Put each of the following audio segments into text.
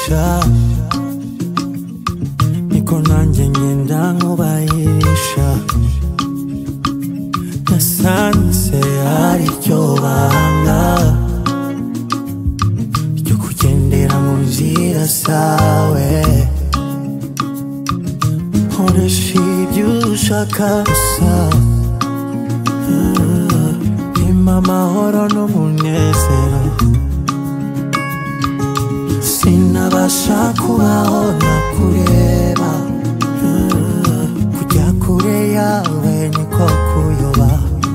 nkwigisha niko nanjye ngenda nkubahisha nasanze aricyo banga ryo kugendera mu nzira zawe nkoresha ibyo ushaka gusa impa amahoro n'umunezero sinabasha kubaho nakureba kujya kure yawe niko kuyoba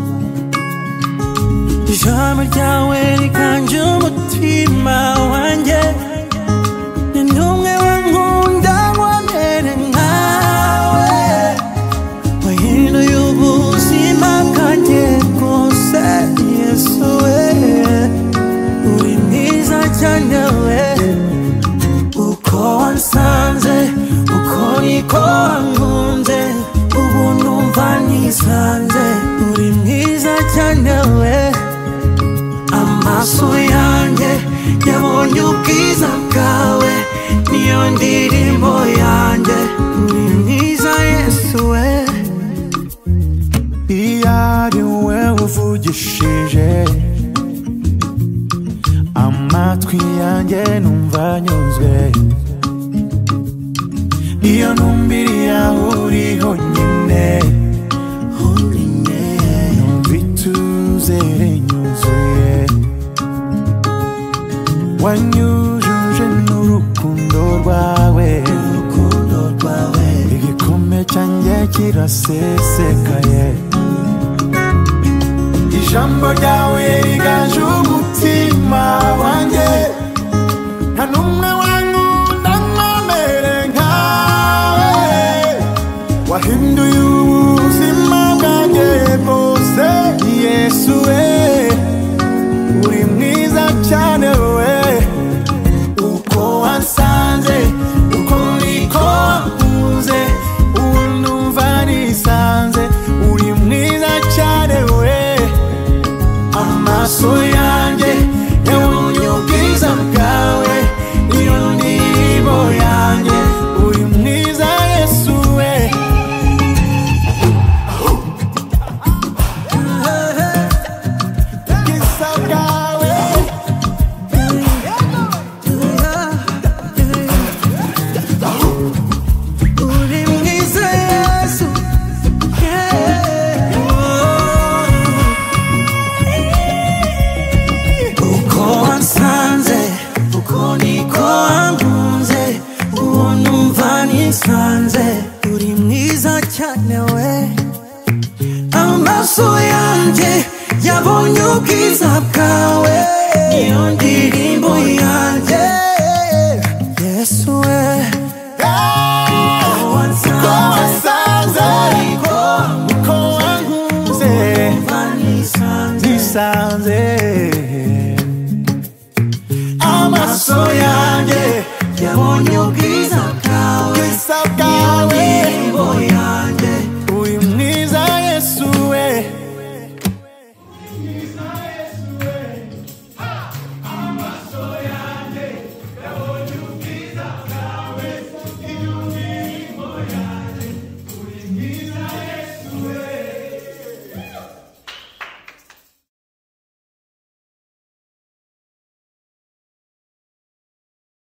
ijambo ryawe riganje umutima wanjye ni n'umwe wankunda wamere nkawe wahinduye ubuzima bwanjye bwose Yesu we uri mwiza cyane we uko wansanze uko niko wankunze ubu numva nisanze uri mwiza cyane we amaso yanjye yabonye ubwiza bwawe niyo ndirimbo yanjye uri mwiza Yesu we iyo ari wowe uvugishije amatwi yanjye numva nyuzwe iyo ntumbiriye aho uri honyine numva ituze rinyuzuye wanyujuje n'urukundo rwawe igikombe cyanjye kirasesekaye ijambo ryawe riganje umutima wanjye nta n'umwe wankunda nkamere nkawe wahinduye ubuzima bwanjye bwose Yesu we uri mwiza cyane we uko wansanze uko niko wankunze ubu numva nisanze uri mwiza cyane we amaso yanjye yabonye ubwiza bwawe niyo ndirimbo yanjye uri mwiza Yesu we ubwiza bwawe uri mwiza Yesu uko wansanze uko niko wankunze ubu numva nisanze uri mwiza cyane we amaso yanjye yabonye ubwiza bwawe niyo ndirimbo yanjye Yesu we